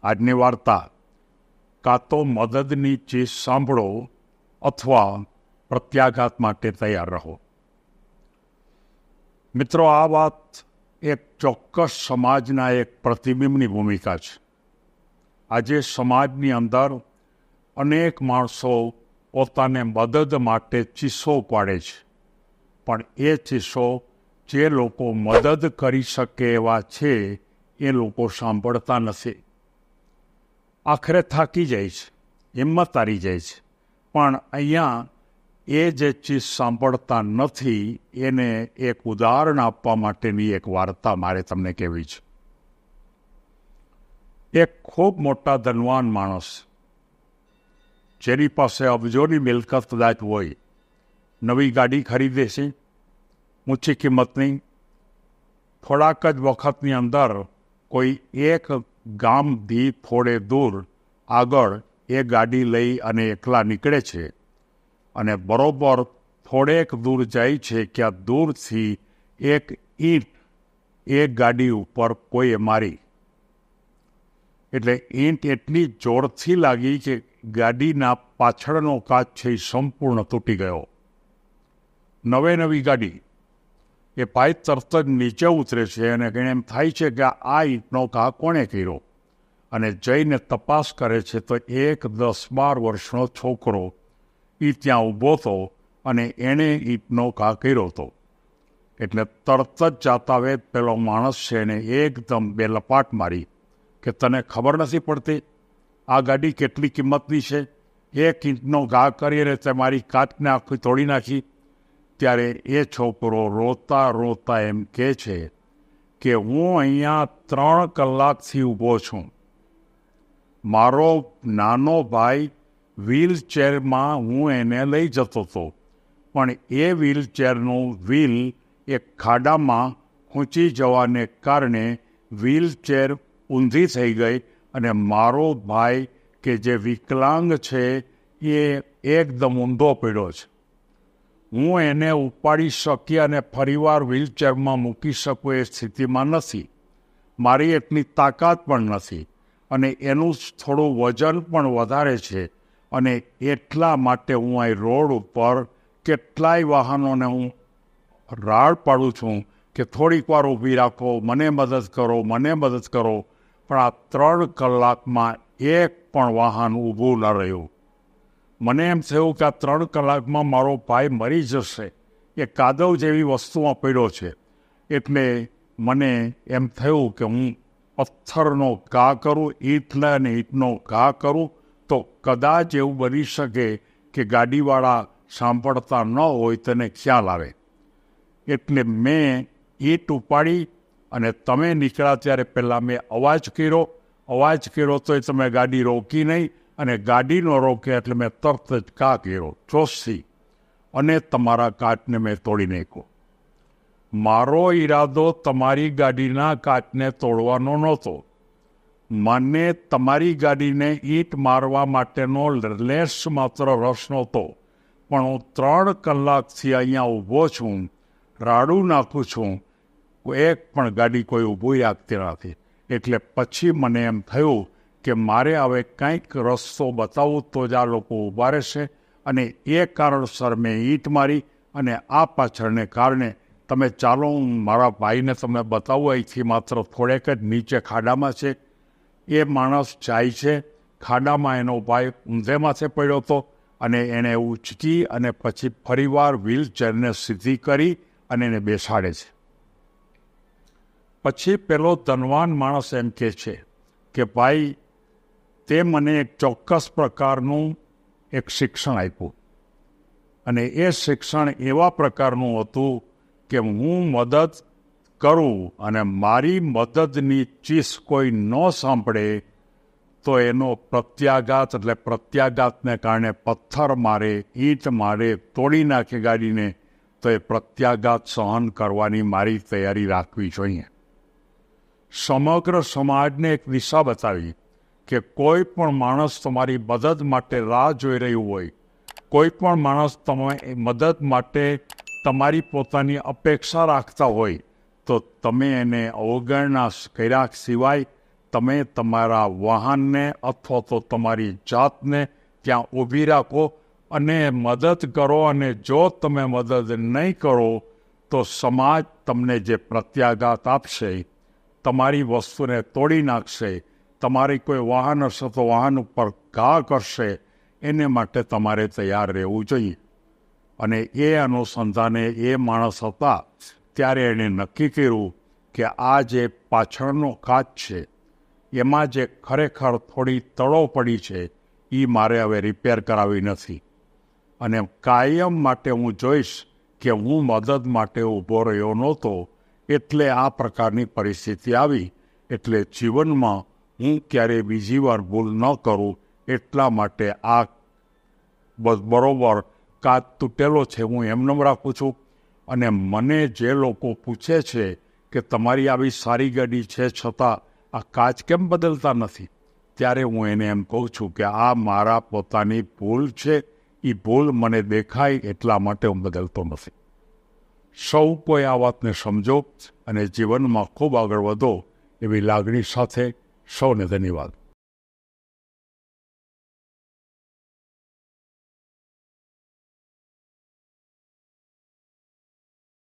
આજની વાર્તા કાં તો મદદની ચીજ સાંભળો અથવા પ્રત્યાઘાત માટે તૈયાર રહો. મિત્રો, આ વાત એક ચોક્કસ સમાજના એક પ્રતિબિંબની ભૂમિકા છે. આજે સમાજની અંદર અનેક માણસો પોતાને મદદ માટે ચીસો પાડે છે, પણ એ ચીસો જે લોકો મદદ કરી શકે એવા છે એ લોકો સાંભળતા નથી. આખરે થાકી જાય છે, હિંમત હારી જાય છે, પણ અહીંયા એ જે ચીજ સાંભળતા નથી એને એક ઉદાહરણ આપવા માટેની એક વાર્તા મારે તમને કહેવી છે. એક ખૂબ મોટા ધનવાન માણસ, જેની પાસે અબજોની મિલકત કદાચ હોય, નવી ગાડી ખરીદે છે, ઊંચી કિંમતની. થોડાક જ વખતની અંદર કોઈ એક ગામથી થોડે દૂર આગળ એ ગાડી લઈ અને એકલા નીકળે છે અને બરોબર થોડેક દૂર જાય છે કે દૂરથી એક ઈંટ એ ગાડી ઉપર કોઈએ મારી. એટલે ઈંટ એટલી જોરથી લાગી કે ગાડીના પાછળનો કાચ છે એ સંપૂર્ણ તૂટી ગયો. નવી ગાડી. એ ભાઈ તરત જ નીચે ઉતરે છે અને એને એમ થાય છે કે આ ઈંટનો ઘા કોણે કર્યો, અને જઈને તપાસ કરે છે તો એક 10-12 વર્ષનો છોકરો એ ત્યાં ઊભો હતો અને એણે ઈંટનો ઘા કર્યો હતો. એટલે તરત જ જાતા વેત પેલો માણસ છે એને એકદમ બે લપાટ મારી કે તને ખબર નથી પડતી આ ગાડી કેટલી કિંમતની છે? એક ઈંટનો ઘા કરીને તે મારી કાચને આખી તોડી નાખી. ત્યારે એ છોકરો રોતા રોતા એમ કહે છે કે હું અહીંયા 3 કલાકથી ઊભો છું. મારો નાનો ભાઈ વ્હીલચેરમાં હું એને લઈ જતો હતો, પણ એ વ્હીલચેરનું વ્હીલ એક ખાડામાં ખૂંચી જવાને કારણે વ્હીલચેર ઊંધી થઈ ગઈ અને મારો ભાઈ કે જે વિકલાંગ છે એ એકદમ ઊંધો પડ્યો છે. હું એને ઉપાડી શકી અને ફરીવાર વ્હીલચેરમાં મૂકી શકું એ સ્થિતિમાં નથી. મારી એટલી તાકાત પણ નથી અને એનું થોડું વજન પણ વધારે છે, અને એટલા માટે હું અહીં રોડ ઉપર કેટલાય વાહનોને હું રાડ પાડું છું કે થોડીક વાર ઊભી રાખો, મને મદદ કરો, મને મદદ કરો. પણ આ 3 કલાકમાં એક પણ વાહન ઊભું ન રહ્યું. મને એમ થયું કે આ 3 કલાકમાં મારો ભાઈ મરી જશે. એ કાદવ જેવી વસ્તુમાં પડ્યો છે. એટલે મને એમ થયું કે હું પથ્થરનો ઘા કરું, ઈંટને અને ઈંટનો ઘા કરું તો કદાચ એવું બની શકે કે ગાડીવાળા સાંભળતા ન હોય તેને ખ્યાલ આવે. એટલે મેં ઈંટ ઉપાડી અને તમે નીકળ્યા ત્યારે પહેલાં મેં અવાજ કર્યો તો તમે ગાડી રોકી નહીં, અને ગાડી ન રોકે એટલે મેં તરત જ ઘા કર્યો ચોસથી, અને તમારા કાચને મેં તોડી નાખ્યો. મારો ઈરાદો તમારી ગાડીના કાચને તોડવાનો નહોતો. મને તમારી ગાડીને ઈંટ મારવા માટેનો લેશ માત્ર રસ નહોતો. પણ હું 3 કલાકથી અહીંયા ઊભો છું, રાડું નાખું છું, એક પણ ગાડી કોઈ ઊભી રાખતી નથી. એટલે પછી મને એમ થયું કે મારે હવે કંઈક રસ્તો બતાવવું તો જ આ લોકો ઊભા રહેશે, અને એ કારણસર મેં ઈંટ મારી. અને આ પાછળને કારણે તમે ચાલો હું મારા ભાઈને તમે બતાવું, અહીંથી માત્ર થોડેક જ નીચે ખાડામાં છે. એ માણસ જાય છે ખાડામાં, એનો ભાઈ ઊંધે માથે પડ્યો હતો અને એણે ઉચકી અને પછી ફરીવાર વ્હીલચેરને સીધી કરી અને એને બેસાડે છે. પછી પેલો ધનવાન માણસ એમ કહે છે કે ભાઈ તે મને એક ચોક્કસ પ્રકારનું એક શિક્ષણ આપ્યું, અને એ શિક્ષણ એવા પ્રકારનું હતું કે હું મદદ કરું અને મારી મદદની ચીસ કોઈ ન સાંભળે તો એનો પ્રત્યાઘાત, એટલે પ્રત્યાઘાતને કારણે પથ્થર મારે, ઈંટ મારે, તોડી નાખે ગાડીને, તો એ પ્રત્યાઘાત સહન કરવાની મારી તૈયારી રાખવી જોઈએ. સમગ્ર સમાજને એક દિશા બતાવી કે કોઈ પણ માણસ તમારી મદદ માટે રાહ જોઈ રહ્યું હોય, કોઈ પણ માણસ તમે મદદ માટે તમારી પોતાની અપેક્ષા રાખતા હોય, તો તમે એને અવગણના કર્યા સિવાય તમે તમારા વાહનને અથવા તો તમારી જાતને ત્યાં ઊભી રાખો અને મદદ કરો. અને જો તમે મદદ નહીં કરો તો સમાજ તમને જે પ્રત્યાઘાત આપશે, તમારી વસ્તુને તોડી નાખશે, તમારી કોઈ વાહન હશે તો વાહન ઉપર ઘા કરશે. એને માટે તમારે તૈયાર રહેવું જોઈએ. અને એ અનુસંધાને એ માણસ હતા ત્યારે એણે નક્કી કર્યું કે આ જે પાછળનો કાચ છે એમાં જે ખરેખર થોડી તળો પડી છે એ મારે હવે રિપેર કરાવી નથી. અને કાયમ માટે હું જોઈશ કે હું મદદ માટે ઊભો રહ્યો નહોતો, એટલે આ પ્રકારની પરિસ્થિતિ આવી. એટલે જીવનમાં હું ક્યારેય બીજી વાર ભૂલ ન કરું, એટલા માટે આ બરોબર કાચ તૂટેલો છે હું એમનેમ રાખું છું. અને મને જે લોકો પૂછે છે કે તમારી આવી સારી ગાડી છે છતાં આ કાચ કેમ બદલતા નથી, ત્યારે હું એને એમ કહું છું કે આ મારા પોતાની ભૂલ છે. એ ભૂલ મને દેખાય એટલા માટે હું બદલતો નથી. સૌ કોઈ આ વાતને સમજો અને જીવનમાં ખૂબ આગળ વધો એવી લાગણી સાથે સૌને ધન્યવાદ.